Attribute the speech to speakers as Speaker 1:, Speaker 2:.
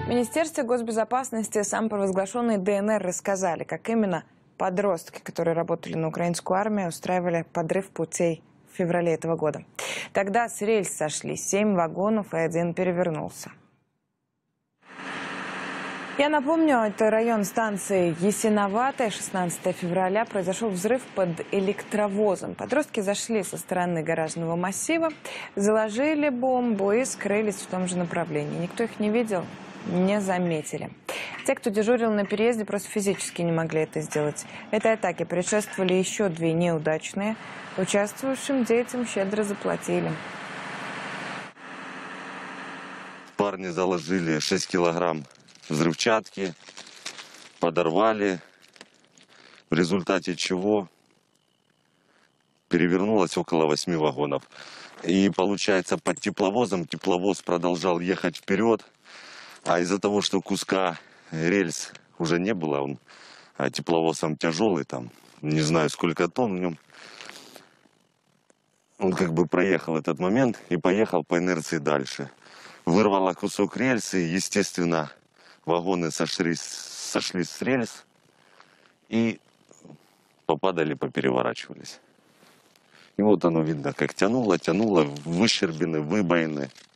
Speaker 1: В Министерстве госбезопасности самопровозглашенные ДНР рассказали, как именно подростки, которые работали на украинскую армию, устраивали подрыв путей в феврале этого года. Тогда с рельс сошли 7 вагонов и 1 перевернулся. Я напомню, это район станции Ясиноватая. 16 февраля произошел взрыв под электровозом. Подростки зашли со стороны гаражного массива, заложили бомбу и скрылись в том же направлении. Никто их не видел, не заметили. Те, кто дежурил на переезде, просто физически не могли это сделать. Этой атаке предшествовали еще 2 неудачные. Участвующим детям щедро заплатили.
Speaker 2: Парни заложили 6 килограмм взрывчатки, подорвали, в результате чего перевернулось около 8 вагонов. И получается, под тепловозом тепловоз продолжал ехать вперед, а из-за того, что куска рельс уже не было, он тепловоз сам тяжелый, там не знаю сколько тонн в нем, он как бы проехал этот момент и поехал по инерции дальше. Вырвало кусок рельсы, естественно, вагоны сошли с рельс и попадали, попереворачивались. И вот оно видно, как тянуло, выщербины, выбоины.